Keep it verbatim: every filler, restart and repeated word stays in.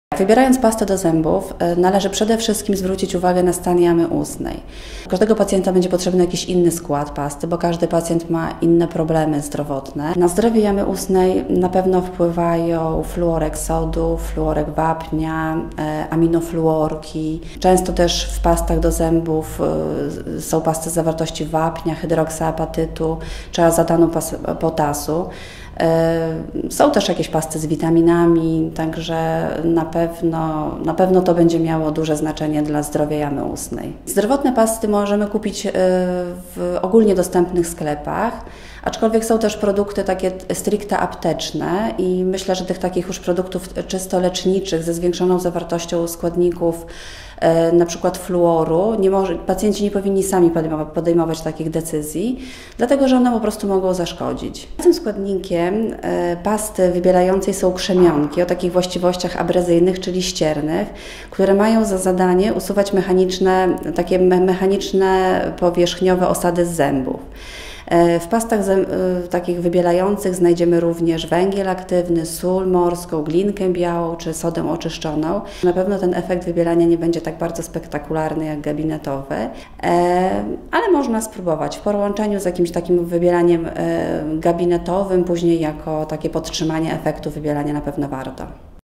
Wybierając pastę do zębów, należy przede wszystkim zwrócić uwagę na stan jamy ustnej. U każdego pacjenta będzie potrzebny jakiś inny skład pasty, bo każdy pacjent ma inne problemy zdrowotne. Na zdrowie jamy ustnej na pewno wpływają fluorek sodu, fluorek wapnia, aminofluorki. Często też w pastach do zębów są pasty z zawartości wapnia, hydroksyapatytu czy azotanu potasu. Są też jakieś pasty z witaminami, także na pewno, na pewno to będzie miało duże znaczenie dla zdrowia jamy ustnej. Zdrowotne pasty możemy kupić w ogólnie dostępnych sklepach, aczkolwiek są też produkty takie stricte apteczne i myślę, że tych takich już produktów czysto leczniczych ze zwiększoną zawartością składników, na przykład fluoru, nie może, pacjenci nie powinni sami podejmować, podejmować takich decyzji, dlatego że one po prostu mogą zaszkodzić. Tym składnikiem pasty wybielającej są krzemionki o takich właściwościach abrazyjnych, czyli ściernych, które mają za zadanie usuwać mechaniczne, takie mechaniczne powierzchniowe osady z zębów. W pastach takich wybielających znajdziemy również węgiel aktywny, sól morską, glinkę białą czy sodę oczyszczoną. Na pewno ten efekt wybielania nie będzie tak bardzo spektakularny jak gabinetowy, ale można spróbować w połączeniu z jakimś takim wybielaniem gabinetowym, później jako takie podtrzymanie efektu wybielania na pewno warto.